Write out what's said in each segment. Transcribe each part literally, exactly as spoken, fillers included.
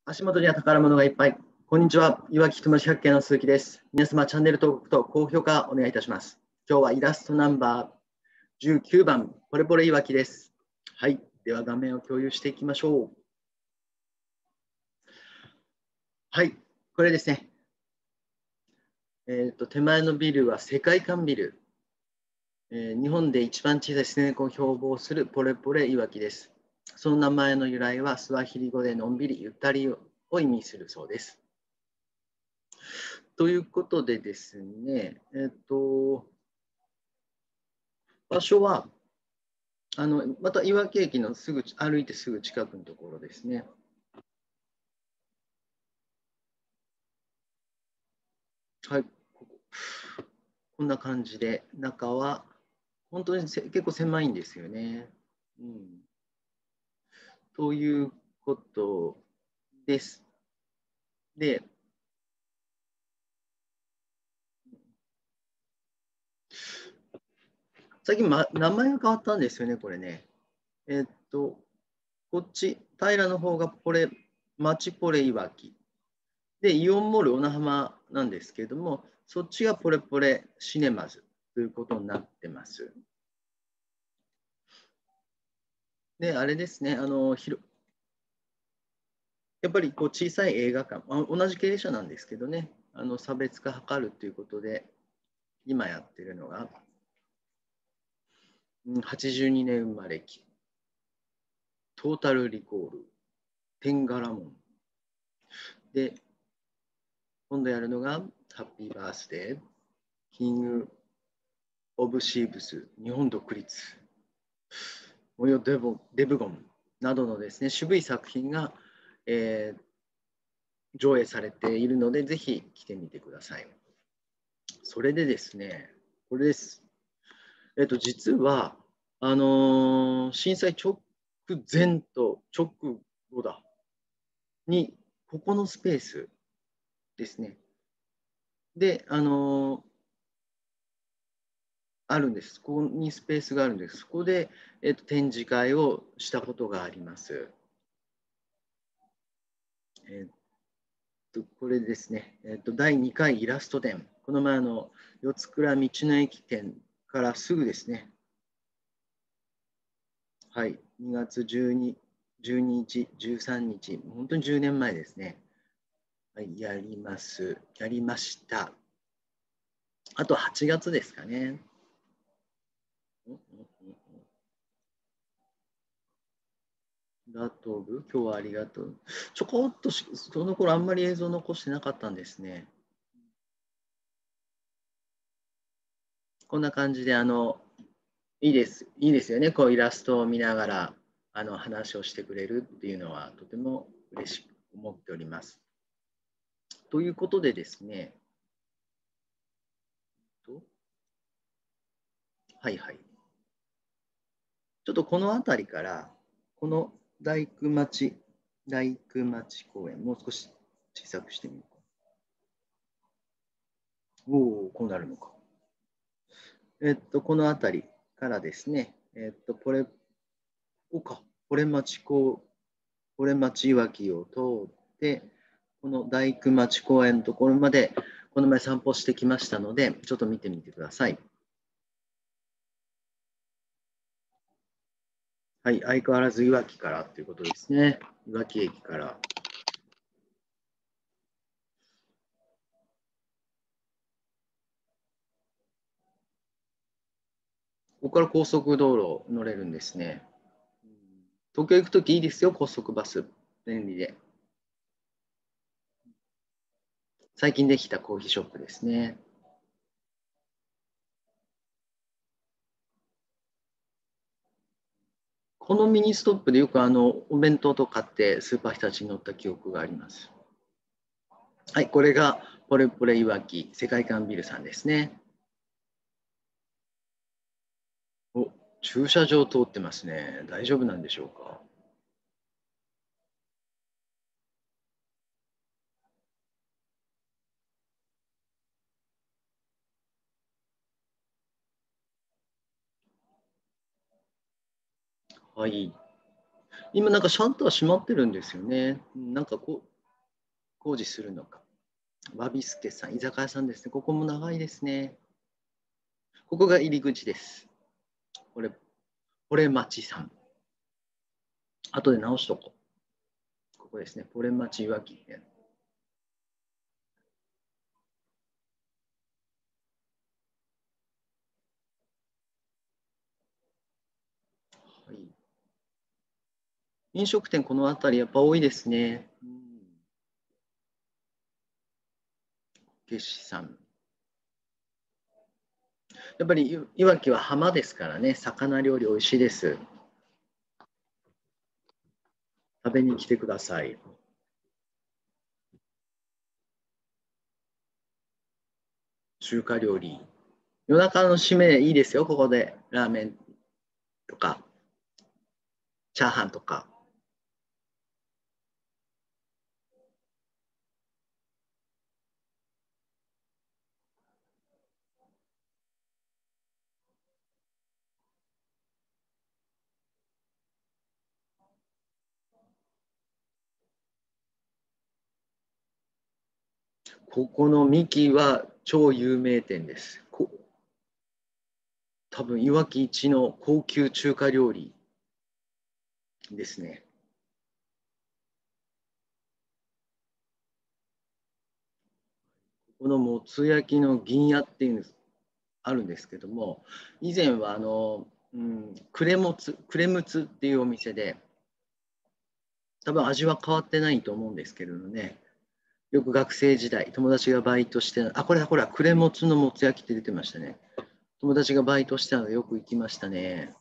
足元には宝物がいっぱい。こんにちは。いわき友達百景の鈴木です。皆様、チャンネル登録と高評価お願いいたします。今日はイラストナンバーじゅうきゅうばん、ポレポレいわきです。はい。では画面を共有していきましょう。はい。これですね。えっと、手前のビルは世界館ビル。えー日本で一番小さいスネークを標榜するポレポレいわきです。その名前の由来はスワヒリ語でのんびりゆったりを意味するそうです。ということでですね、えっと、場所は、あの、またいわき駅のすぐ、歩いてすぐ近くのところですね。はい。ここんな感じで、中は、本当にせ結構狭いんですよね。うん。ということです。で、最近、ま、名前が変わったんですよね、これね。えっと、こっち、平の方がポレ、町ポレいわき。で、イオンモール小名浜なんですけれども、そっちがポレポレシネマズということになってます。で、あれですね、あの、広やっぱりこう小さい映画館、あ同じ経営者なんですけどね、あの差別化図るということで、今やってるのが、はちじゅうにねん生まれ期、トータルリコール、テンガラモン。で、今度やるのが、ハッピーバースデー、キング・オブ・シーブス、日本独立、モヨデボ・デブゴンなどのですね、渋い作品が、えー上映されているので、ぜひ来てみてください。それでですね、これです。えっと、実は、あのー震災直前と直後だに、ここのスペースですね。で、あのーあるんです。ここにスペースがあるんです。そこで、えっと、展示会をしたことがあります。えっと、これですね。えっと、だいにかいイラスト展。この前の四つ倉道の駅店からすぐですね。はい。にがつじゅうに、じゅうににち、じゅうさんにち、本当にじゅうねんまえですね。はい、やります。やりました。あとはちがつですかね。うんうんうんうん、ラトブ、今日はありがとう。ちょこっとし、その頃あんまり映像残してなかったんですね。こんな感じで、あの、いいです。いいですよね。こうイラストを見ながら、あの、話をしてくれるっていうのは、とても嬉しく思っております。ということでですね、とはいはい。ちょっとこの辺りから、この大工町、大工町公園、もう少し小さくしてみようか。おお、こうなるのか。えっと、この辺りからですね、えっと、これ、ここか、これ町こう、これ町いわきを通って、この大工町公園のところまで、この前散歩してきましたので、ちょっと見てみてください。はい、相変わらずいわきからということですね。いわき駅から。ここから高速道路乗れるんですね。東京行くときいいですよ、高速バス。便利で。最近できたコーヒーショップですね。このミニストップでよくあのお弁当とかってスーパーひたちに乗った記憶があります。はい、これがポレポレいわき世界観ビルさんですね。お、駐車場通ってますね。大丈夫なんでしょうか。はい。今なんかシャッター閉まってるんですよね。なんかこう、 工事するのか。わびすけさん、居酒屋さんですね。ここも長いですね。ここが入り口です。これ、ポレマチさん。後で直しとこう。ここですね。ポレマチいわき店。はい。飲食店、この辺りやっぱ多いですね。うん。けしさん。やっぱりいわきは浜ですからね、魚料理美味しいです。食べに来てください。中華料理。夜中の締めいいですよ、ここで。ラーメンとか、チャーハンとか。ここのミキは超有名店です。こ多分いわき一の高級中華料理ですね。このもつ焼きの銀屋っていうのあるんですけども、以前はあの、うん、クレモツ、クレムツっていうお店で、多分味は変わってないと思うんですけれどね、よく学生時代、友達がバイトして、あ、これほら、クレモツのもつ焼きって出てましたね。友達がバイトしてたのでよく行きましたね。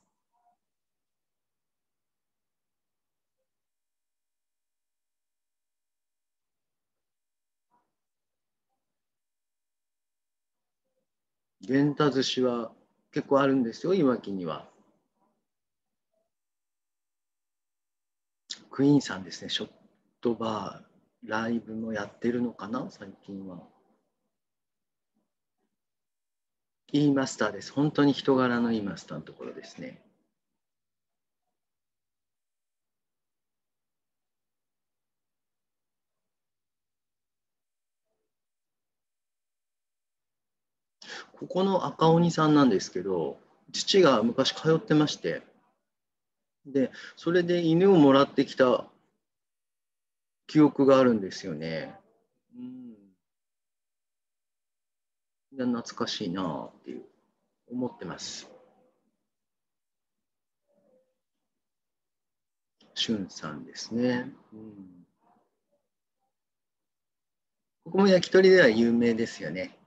源太寿司は結構あるんですよ、いわきには。クイーンさんですね、ショットバー、ライブもやってるのかな、最近は。いいマスターです。本当に人柄のいいマスターのところですね。ここの赤鬼さんなんですけど、父が昔通ってまして、で、それで犬をもらってきた記憶があるんですよね。うん。懐かしいなっていう思ってます。しゅんさんですね。うん、ここも焼き鳥では有名ですよね。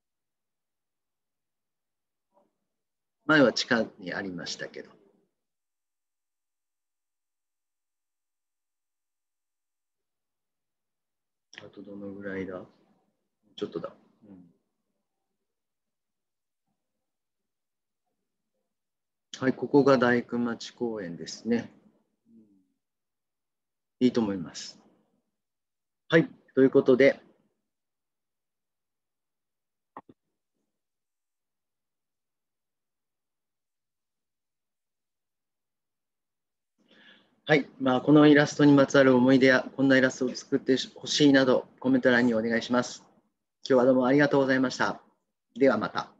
前は地下にありましたけど。あとどのぐらいだ、ちょっとだ。うん、はい、ここが大工町公園ですね。うん、いいと思います。はい、ということで、はい、まあ、このイラストにまつわる思い出や、こんなイラストを作ってほしいなど、コメント欄にお願いします。今日はどうもありがとうございました。ではまた。